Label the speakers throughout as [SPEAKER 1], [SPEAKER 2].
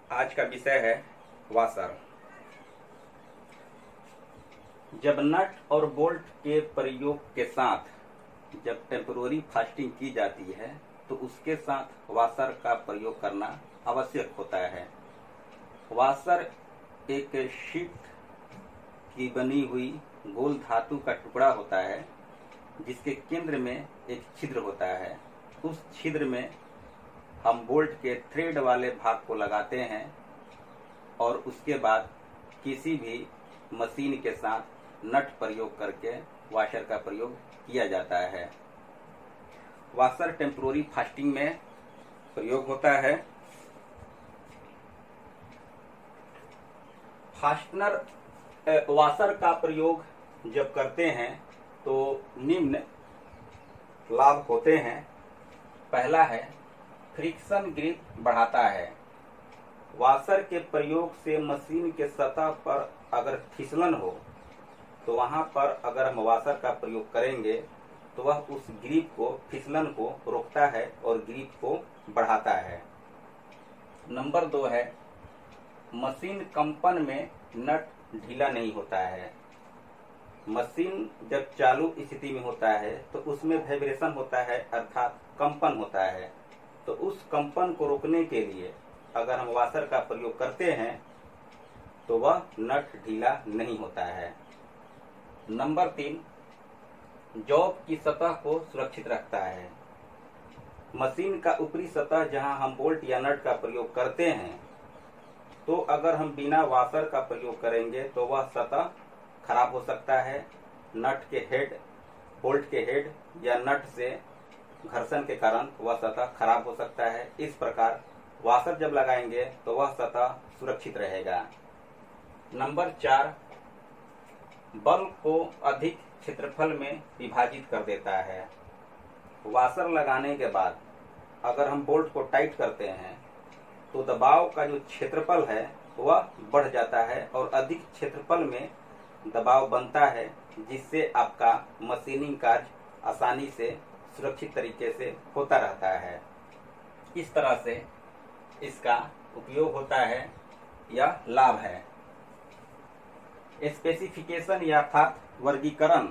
[SPEAKER 1] आज का विषय है वाशर। जब नट और बोल्ट के प्रयोग के साथ जब टेम्पोररी फास्टिंग की जाती है तो उसके साथ वाशर का प्रयोग करना आवश्यक होता है। वाशर एक शीट की बनी हुई गोल धातु का टुकड़ा होता है जिसके केंद्र में एक छिद्र होता है। उस छिद्र में हम बोल्ट के थ्रेड वाले भाग को लगाते हैं और उसके बाद किसी भी मशीन के साथ नट प्रयोग करके वाशर का प्रयोग किया जाता है। वाशर टेम्पोररी फास्टिंग में प्रयोग होता है। फास्टनर वाशर का प्रयोग जब करते हैं तो निम्न लाभ होते हैं। पहला है फ्रिक्शन ग्रिप बढ़ाता है। वाशर के प्रयोग से मशीन के सतह पर अगर फिसलन हो तो वहां पर अगर हम वाशर का प्रयोग करेंगे तो वह उस ग्रिप को फिसलन को रोकता है और ग्रिप को बढ़ाता है। नंबर 2 है मशीन कंपन में नट ढीला नहीं होता है। मशीन जब चालू स्थिति में होता है तो उसमें वाइब्रेशन होता है अर्थात कंपन होता है। तो उस कंपन को रोकने के लिए अगर हम वाशर का प्रयोग करते हैं तो वह नट ढीला नहीं होता है। नंबर 3 जॉब की सतह को सुरक्षित रखता है। मशीन का ऊपरी सतह जहां हम बोल्ट या नट का प्रयोग करते हैं तो अगर हम बिना वाशर का प्रयोग करेंगे तो वह सतह खराब हो सकता है। नट के हेड, बोल्ट के हेड या नट से घर्षण के कारण वह सतह खराब हो सकता है। इस प्रकार वाशर जब लगाएंगे तो वह सतह सुरक्षित रहेगा। नंबर 4 बल्ब को अधिक क्षेत्रफल में विभाजित कर देता है। वाशर लगाने के बाद अगर हम बोल्ट को टाइट करते हैं तो दबाव का जो क्षेत्रफल है वह बढ़ जाता है और अधिक क्षेत्रफल में दबाव बनता है जिससे आपका मशीनिंग कार्य आसानी से सुरक्षित तरीके से होता रहता है। इस तरह से इसका उपयोग होता है या लाभ है। स्पेसिफिकेशन या अर्थात वर्गीकरण।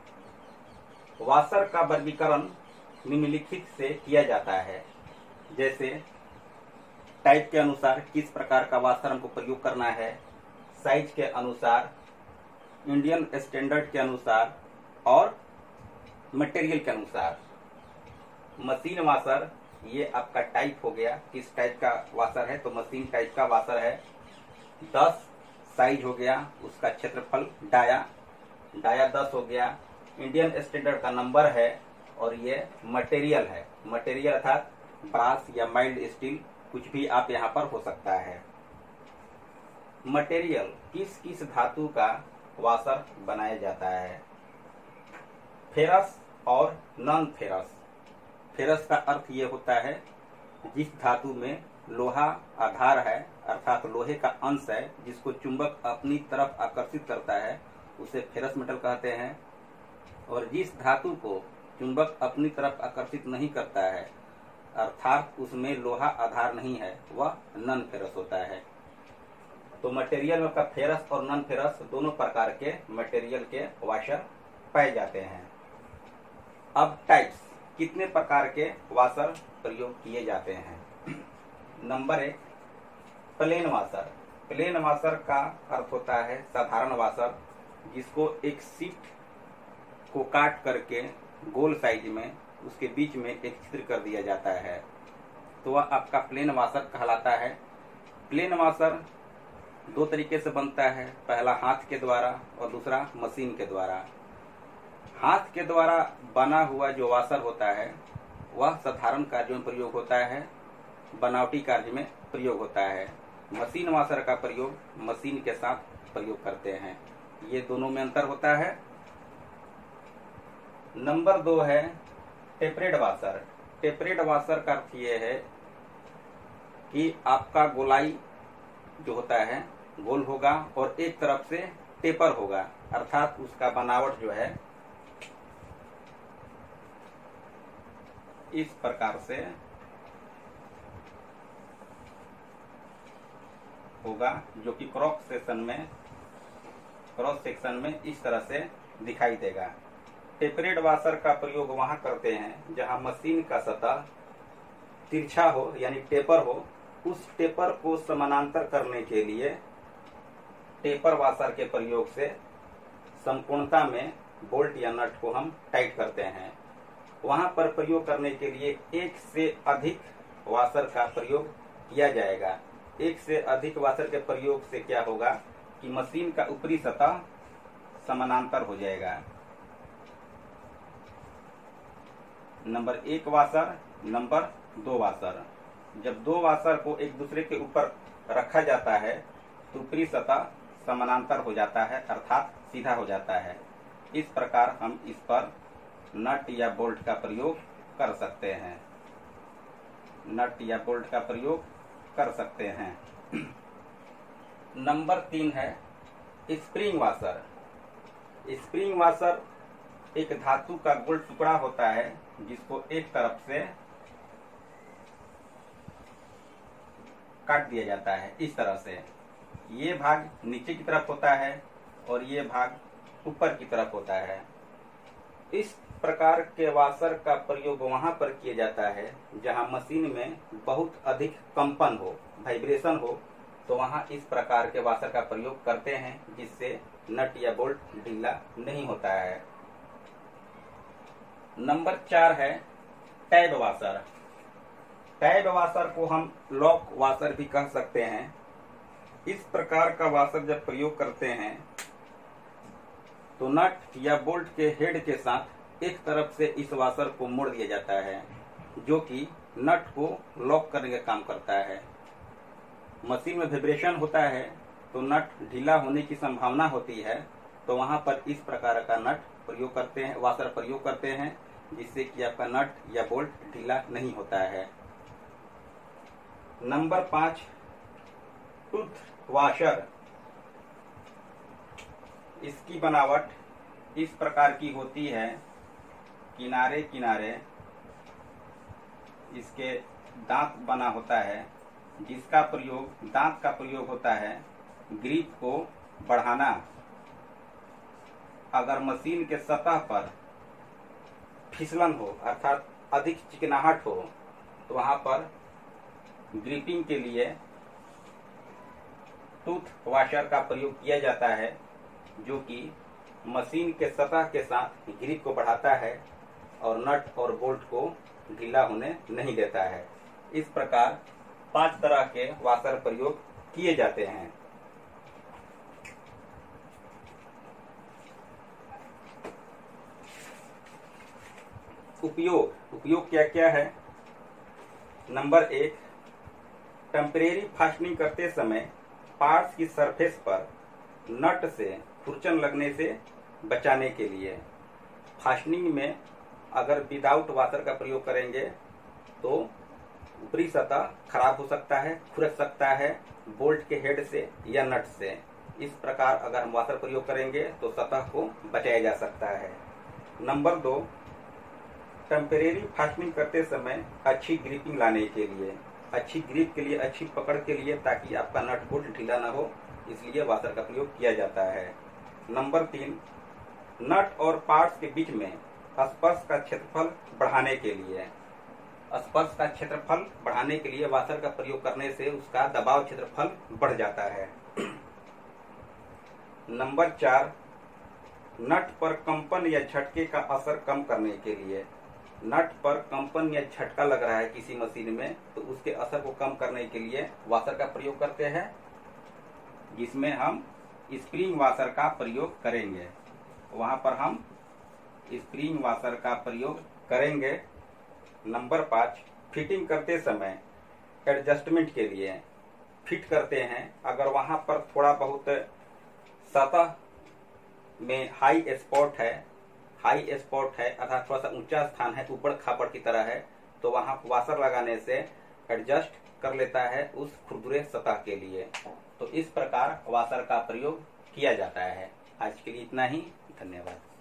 [SPEAKER 1] वाशर का वर्गीकरण निम्नलिखित से किया जाता है, जैसे टाइप के अनुसार किस प्रकार का वाशर हमको प्रयोग करना है, साइज के अनुसार, इंडियन स्टैंडर्ड के अनुसार और मटेरियल के अनुसार। मशीन वाशर ये आपका टाइप हो गया, किस टाइप का वाशर है तो मशीन टाइप का वाशर है। 10 साइज हो गया, उसका क्षेत्रफल डाया 10 हो गया। इंडियन स्टैंडर्ड का नंबर है और ये मटेरियल है। मटेरियल अर्थात ब्रास या माइल्ड स्टील कुछ भी आप यहाँ पर हो सकता है। मटेरियल किस किस धातु का वाशर बनाया जाता है। फेरस और नॉन फेरस। फेरस का अर्थ ये होता है जिस धातु में लोहा आधार है अर्थात लोहे का अंश है जिसको चुंबक अपनी तरफ आकर्षित करता है उसे फेरस मेटल कहते हैं। और जिस धातु को चुंबक अपनी तरफ आकर्षित नहीं करता है अर्थात उसमें लोहा आधार नहीं है वह नॉन फेरस होता है। तो मटेरियल में का फेरस और नॉन फेरस दोनों प्रकार के मटेरियल के वाशर पाए जाते हैं। अब टाइप्स, कितने प्रकार के वाशर प्रयोग किए जाते हैं। Number 1 plain washer. Plain washer का अर्थ होता है साधारण वाशर जिसको एक सीट को काट करके गोल साइज में उसके बीच में एक छिद्र कर दिया जाता है तो वह आपका प्लेन वाशर कहलाता है। प्लेन वाशर 2 तरीके से बनता है, पहला हाथ के द्वारा और दूसरा मशीन के द्वारा। हाथ के द्वारा बना हुआ जो वाशर होता है वह साधारण कार्यों में प्रयोग होता है, बनावटी कार्य में प्रयोग होता है। मशीन वाशर का प्रयोग मशीन के साथ प्रयोग करते हैं। ये दोनों में अंतर होता है। नंबर 2 है टेपरेड वाशर। टेपरेड वाशर का अर्थ ये है कि आपका गोलाई जो होता है गोल होगा और एक तरफ से टेपर होगा अर्थात उसका बनावट जो है इस प्रकार से होगा, जो कि क्रॉस सेक्शन में इस तरह से दिखाई देगा। टेपरेड वाशर का प्रयोग वहां करते हैं जहां मशीन का सतह तिरछा हो यानी टेपर हो। उस टेपर को समानांतर करने के लिए टेपर वाशर के प्रयोग से संपूर्णता में बोल्ट या नट को हम टाइट करते हैं। वहां पर प्रयोग करने के लिए एक से अधिक वाशर का प्रयोग किया जाएगा। एक से अधिक वाशर के प्रयोग से क्या होगा कि मशीन का ऊपरी सतह समानांतर हो जाएगा। Number 1 washer, number 2 washer. जब 2 वाशर को एक दूसरे के ऊपर रखा जाता है तो ऊपरी सतह समानांतर हो जाता है, अर्थात सीधा हो जाता है। इस प्रकार हम इस पर नट या बोल्ट का प्रयोग कर सकते हैं। नट या बोल्ट का प्रयोग कर सकते हैं। नंबर 3 है स्प्रिंग वाशर। स्प्रिंग वाशर एक धातु का गोल टुकड़ा होता है जिसको एक तरफ से काट दिया जाता है इस तरह से। ये भाग नीचे की तरफ होता है और ये भाग ऊपर की तरफ होता है। इस प्रकार के वाशर का प्रयोग वहां पर किया जाता है जहां मशीन में बहुत अधिक कंपन हो, वाइब्रेशन हो, तो वहां इस प्रकार के वाशर का प्रयोग करते हैं जिससे नट या बोल्ट ढीला नहीं होता है। नंबर 4 है टैब वाशर। टैब वाशर को हम लॉक वाशर भी कह सकते हैं। इस प्रकार का वाशर जब प्रयोग करते हैं तो नट या बोल्ट के हेड के साथ एक तरफ से इस वाशर को मोड़ दिया जाता है, जो कि नट को लॉक करने का काम करता है। मशीन में वाइब्रेशन होता है तो नट ढीला होने की संभावना होती है, तो वहां पर इस प्रकार का नट प्रयोग करते हैं, वाशर प्रयोग करते हैं, जिससे कि आपका नट या बोल्ट ढीला नहीं होता है। Number 5 tooth washer. इसकी बनावट इस प्रकार की होती है, किनारे किनारे इसके दांत बना होता है, जिसका प्रयोग दांत का प्रयोग होता है ग्रिप को बढ़ाना। अगर मशीन के सतह पर फिसलन हो अर्थात अधिक चिकनाहट हो तो वहां पर ग्रिपिंग के लिए टूथ वाशर का प्रयोग किया जाता है, जो कि मशीन के सतह के साथ ग्रिप को बढ़ाता है और नट और बोल्ट को ढीला होने नहीं देता है। इस प्रकार 5 तरह के वाशर प्रयोग किए जाते हैं। उपयोग क्या क्या है? नंबर 1 टेम्परेरी फास्टनिंग करते समय पार्ट्स की सरफेस पर नट से खुरचन लगने से बचाने के लिए। फास्टनिंग में अगर विदाउट वाशर का प्रयोग करेंगे तो ऊपरी सतह खराब हो सकता है, खुरच सकता है बोल्ट के हेड से या नट से। इस प्रकार अगर हम वाशर प्रयोग करेंगे तो सतह को बचाया जा सकता है। नंबर 2 टेम्परेरी फास्टनिंग करते समय अच्छी ग्रिपिंग लाने के लिए, अच्छी ग्रिप के लिए, अच्छी पकड़ के लिए, ताकि आपका नट बोल्ट ढीला ना हो, इसलिए वाशर का प्रयोग किया जाता है। नंबर 3 नट और पार्ट्स के बीच में स्पर्श का क्षेत्रफल बढ़ाने के लिए। स्पर्श का क्षेत्रफल बढ़ाने के लिए वाशर का प्रयोग करने से उसका दबाव क्षेत्रफल बढ़ जाता है। नंबर 4 नट पर कंपन या झटके का असर कम करने के लिए। नट पर कंपन या झटका लग रहा है किसी मशीन में तो उसके असर को कम करने के लिए वाशर का प्रयोग करते हैं, जिसमें हम स्प्रिंग वाशर का प्रयोग करेंगे। वहां पर हम स्प्रिंग वाशर का प्रयोग करेंगे। नंबर 5 फिटिंग करते समय एडजस्टमेंट के लिए फिट करते हैं। अगर वहां पर थोड़ा बहुत सतह में हाई स्पॉट है अर्थात थोड़ा सा ऊंचा स्थान है, ऊबड़ खाबड़ की तरह है, तो वहां वाशर लगाने से एडजस्ट कर लेता है उस खुरदुरे सतह के लिए। तो इस प्रकार वाशर का प्रयोग किया जाता है। आज के लिए इतना ही। धन्यवाद।